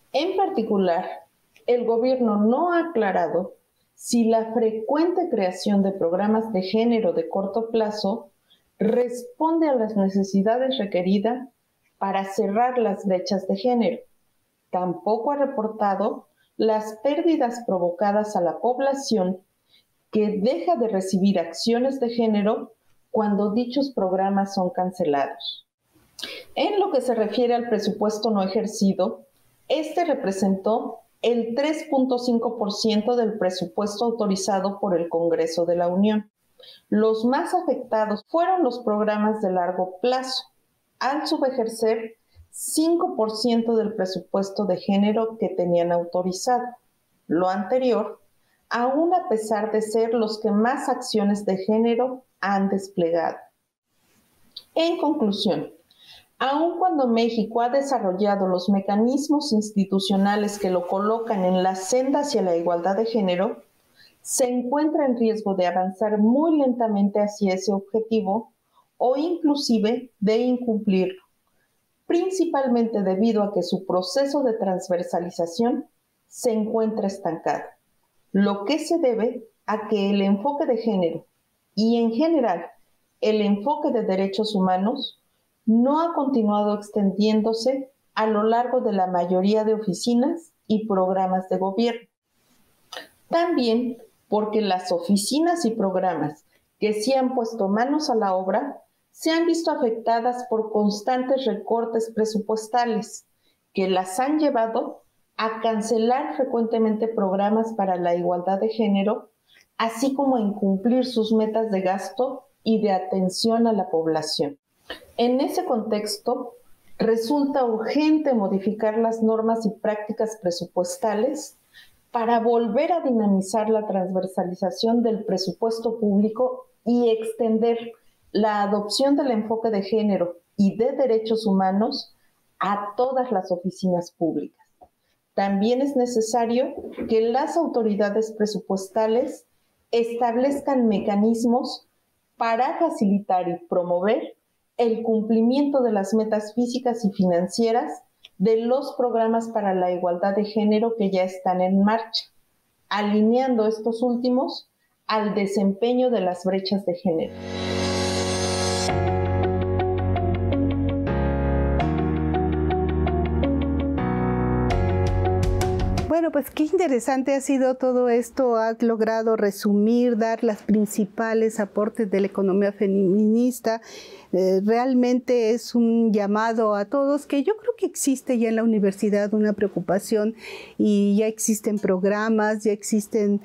[SPEAKER 3] En particular, el gobierno no ha aclarado si la frecuente creación de programas de género de corto plazo responde a las necesidades requeridas para cerrar las brechas de género. Tampoco ha reportado las pérdidas provocadas a la población que deja de recibir acciones de género cuando dichos programas son cancelados. En lo que se refiere al presupuesto no ejercido, este representó el 3.5% del presupuesto autorizado por el Congreso de la Unión. Los más afectados fueron los programas de largo plazo, al subejercer 5% del presupuesto de género que tenían autorizado. Lo anterior, aún a pesar de ser los que más acciones de género han desplegado. En conclusión, aun cuando México ha desarrollado los mecanismos institucionales que lo colocan en la senda hacia la igualdad de género, se encuentra en riesgo de avanzar muy lentamente hacia ese objetivo o inclusive de incumplirlo, principalmente debido a que su proceso de transversalización se encuentra estancado, lo que se debe a que el enfoque de género y en general el enfoque de derechos humanos no ha continuado extendiéndose a lo largo de la mayoría de oficinas y programas de gobierno. También porque las oficinas y programas que sí han puesto manos a la obra se han visto afectadas por constantes recortes presupuestales que las han llevado a cancelar frecuentemente programas para la igualdad de género, así como a incumplir sus metas de gasto y de atención a la población. En ese contexto, resulta urgente modificar las normas y prácticas presupuestales para volver a dinamizar la transversalización del presupuesto público y extender la adopción del enfoque de género y de derechos humanos a todas las oficinas públicas. También es necesario que las autoridades presupuestales establezcan mecanismos para facilitar y promover el cumplimiento de las metas físicas y financieras de los programas para la igualdad de género que ya están en marcha, alineando estos últimos al desempeño de las brechas de género.
[SPEAKER 1] Bueno, pues qué interesante ha sido todo esto. Has logrado resumir, dar los principales aportes de la economía feminista. Realmente es un llamado a todos, que yo creo que existe ya en la universidad una preocupación y ya existen programas, ya existen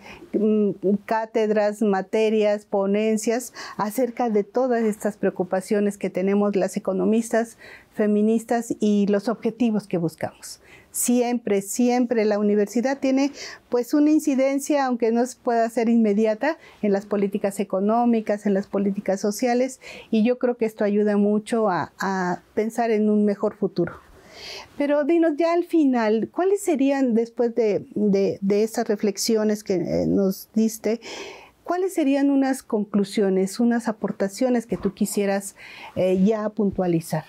[SPEAKER 1] cátedras, materias, ponencias acerca de todas estas preocupaciones que tenemos las economistas feministas y los objetivos que buscamos. Siempre, siempre la universidad tiene pues una incidencia, aunque no pueda ser inmediata, en las políticas económicas, en las políticas sociales, y yo creo que esto ayuda mucho a pensar en un mejor futuro. Pero dinos ya al final, ¿cuáles serían, después de estas reflexiones que nos diste, cuáles serían unas conclusiones, unas aportaciones que tú quisieras ya puntualizar?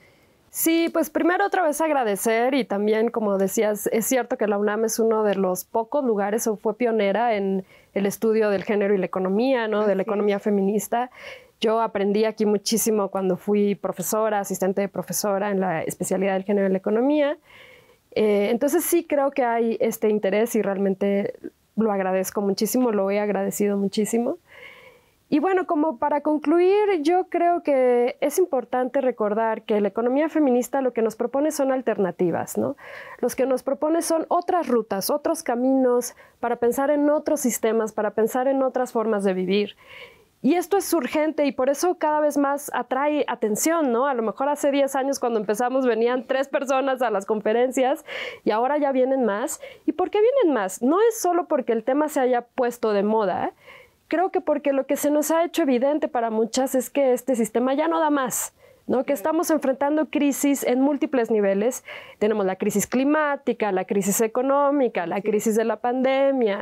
[SPEAKER 2] Sí, pues primero otra vez agradecer y también, como decías, es cierto que la UNAM es uno de los pocos lugares o fue pionera en el estudio del género y la economía, ¿no? De la economía feminista. Yo aprendí aquí muchísimo cuando fui profesora, asistente de profesora en la especialidad del género y la economía. Entonces sí creo que hay este interés y realmente lo agradezco muchísimo, lo he agradecido muchísimo. Y bueno, como para concluir, yo creo que es importante recordar que la economía feminista lo que nos propone son alternativas, ¿no? Los que nos propone son otras rutas, otros caminos para pensar en otros sistemas, para pensar en otras formas de vivir. Y esto es urgente y por eso cada vez más atrae atención, ¿no? A lo mejor hace 10 años cuando empezamos venían 3 personas a las conferencias y ahora ya vienen más. ¿Y por qué vienen más? No es solo porque el tema se haya puesto de moda. Creo que porque lo que se nos ha hecho evidente para muchas es que este sistema ya no da más, ¿no? Que estamos enfrentando crisis en múltiples niveles. Tenemos la crisis climática, la crisis económica, la crisis de la pandemia.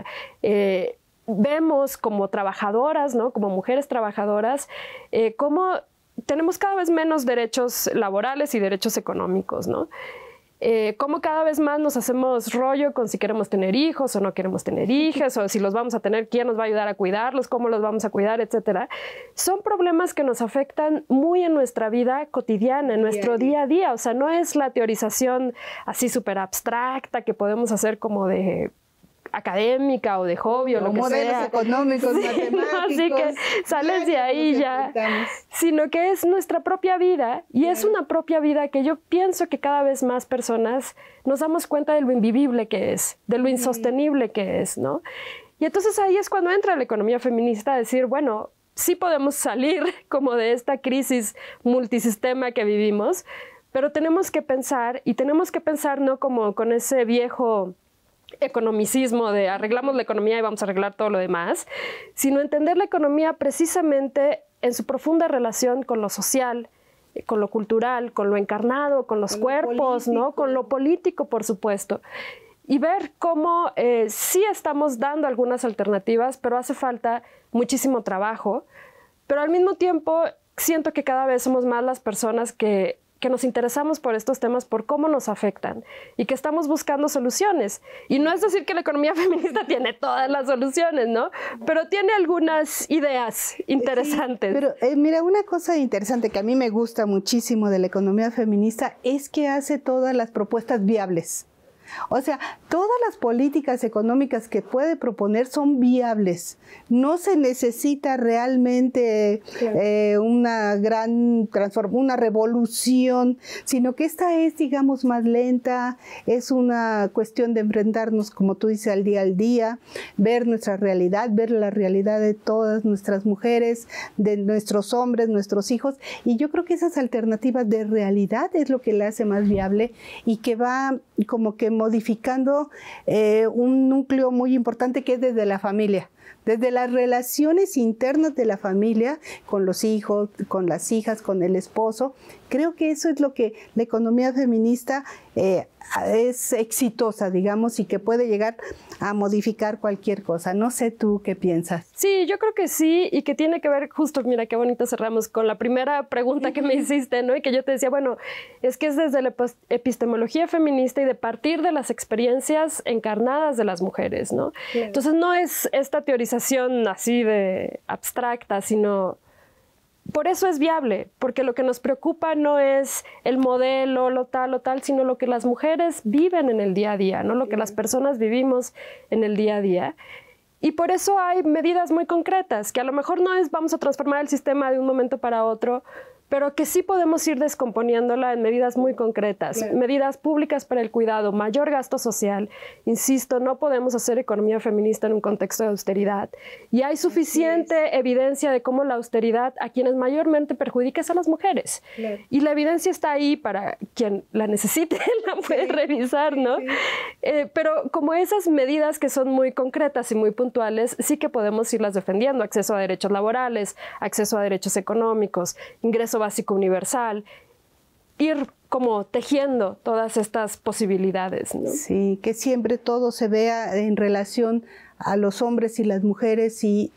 [SPEAKER 2] Vemos como trabajadoras, ¿no? Como mujeres trabajadoras, cómo tenemos cada vez menos derechos laborales y derechos económicos, ¿no? cómo cada vez más nos hacemos rollo con si queremos tener hijos o no queremos tener hijas, o si los vamos a tener, quién nos va a ayudar a cuidarlos, cómo los vamos a cuidar, etcétera. Son problemas que nos afectan muy en nuestra vida cotidiana, en nuestro día a día. O sea, no es la teorización así súper abstracta que podemos hacer como de académica o de hobby o lo que sea.
[SPEAKER 1] Modelos económicos,
[SPEAKER 2] sí,
[SPEAKER 1] matemáticos.
[SPEAKER 2] No, así que sales de ahí ya, sino que es nuestra propia vida y es una propia vida que yo pienso que cada vez más personas nos damos cuenta de lo invivible que es, de lo insostenible que es, ¿no? Y entonces ahí es cuando entra la economía feminista a decir, bueno, sí podemos salir como de esta crisis multisistema que vivimos, pero tenemos que pensar, y tenemos que pensar no como con ese viejo economicismo de arreglamos la economía y vamos a arreglar todo lo demás, sino entender la economía precisamente en su profunda relación con lo social, con lo cultural, con lo encarnado, con los cuerpos, ¿no? Con lo político, por supuesto. Y ver cómo sí estamos dando algunas alternativas, pero hace falta muchísimo trabajo. Pero al mismo tiempo siento que cada vez somos más las personas que nos interesamos por estos temas, por cómo nos afectan y que estamos buscando soluciones. Y no es decir que la economía feminista tiene todas las soluciones, ¿no? Pero tiene algunas ideas interesantes.
[SPEAKER 1] Sí, pero mira, una cosa interesante que a mí me gusta muchísimo de la economía feminista es que hace todas las propuestas viables. O sea, todas las políticas económicas que puede proponer son viables. No se necesita realmente una gran transformación, una revolución, sino que esta es, digamos, más lenta, es una cuestión de enfrentarnos, como tú dices, al día, ver nuestra realidad, ver la realidad de todas nuestras mujeres, de nuestros hombres, nuestros hijos, y yo creo que esas alternativas de realidad es lo que la hace más viable y que va como que modificando un núcleo muy importante que es desde la familia, desde las relaciones internas de la familia, con los hijos, con las hijas, con el esposo. Creo que eso es lo que la economía feminista es exitosa, digamos, y que puede llegar a modificar cualquier cosa. No sé tú qué piensas.
[SPEAKER 2] Sí, yo creo que sí, y que tiene que ver justo, mira qué bonito cerramos con la primera pregunta que me hiciste, ¿no? Y que yo te decía, bueno, es que es desde la epistemología feminista y de partir de las experiencias encarnadas de las mujeres, ¿no? Claro. Entonces no es esta teorización así de abstracta, sino por eso es viable, porque lo que nos preocupa no es el modelo, lo tal, sino lo que las mujeres viven en el día a día, ¿no? Lo que las personas vivimos en el día a día. Y por eso hay medidas muy concretas, que a lo mejor no es vamos a transformar el sistema de un momento para otro, pero que sí podemos ir descomponiéndola en medidas muy concretas, claro. Medidas públicas para el cuidado, mayor gasto social. Insisto, no podemos hacer economía feminista en un contexto de austeridad. Y hay suficiente evidencia de cómo la austeridad a quienes mayormente perjudica es a las mujeres. Claro. Y la evidencia está ahí para quien la necesite, la puede revisar, ¿no? Sí. Pero como esas medidas que son muy concretas y muy puntuales, sí que podemos irlas defendiendo. Acceso a derechos laborales, acceso a derechos económicos, ingreso básico universal, ir como tejiendo todas estas posibilidades, ¿no?
[SPEAKER 1] Sí, que siempre todo se vea en relación a los hombres y las mujeres y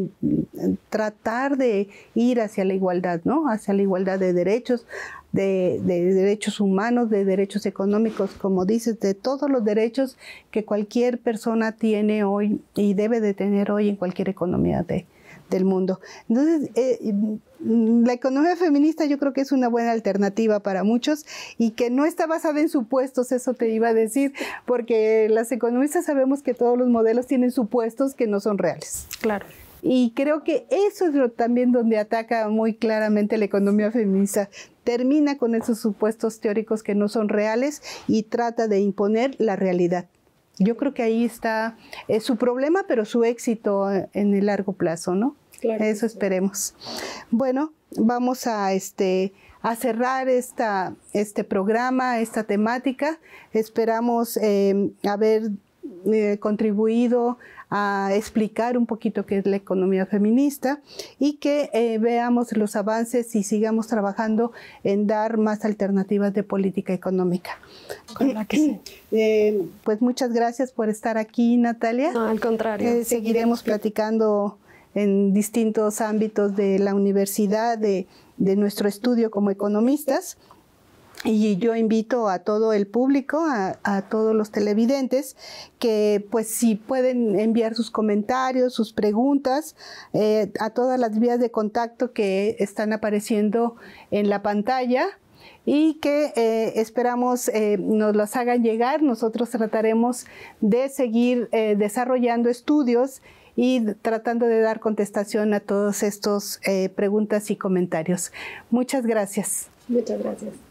[SPEAKER 1] tratar de ir hacia la igualdad, ¿no? Hacia la igualdad de derechos, de derechos humanos, de derechos económicos, como dices, de todos los derechos que cualquier persona tiene hoy y debe de tener hoy en cualquier economía del mundo. Entonces, la economía feminista yo creo que es una buena alternativa para muchos y que no está basada en supuestos, eso te iba a decir, porque las economistas sabemos que todos los modelos tienen supuestos que no son reales.
[SPEAKER 2] Claro.
[SPEAKER 1] Y creo que eso es también donde ataca muy claramente la economía feminista. Termina con esos supuestos teóricos que no son reales y trata de imponer la realidad. Yo creo que ahí está su problema, pero su éxito en el largo plazo, ¿no? Claro. Eso esperemos. Bueno, vamos a cerrar este programa, esta temática. Esperamos haber contribuido a explicar un poquito qué es la economía feminista y que veamos los avances y sigamos trabajando en dar más alternativas de política económica.
[SPEAKER 2] Ojalá que sí.
[SPEAKER 1] Pues muchas gracias por estar aquí, Natalia.
[SPEAKER 2] No, al contrario.
[SPEAKER 1] Seguiremos platicando en distintos ámbitos de la universidad, de nuestro estudio como economistas. Y yo invito a todo el público, a todos los televidentes, que pues si pueden enviar sus comentarios, sus preguntas, a todas las vías de contacto que están apareciendo en la pantalla, y que esperamos nos las hagan llegar. Nosotros trataremos de seguir desarrollando estudios y tratando de dar contestación a todas estas preguntas y comentarios. Muchas gracias.
[SPEAKER 2] Muchas gracias.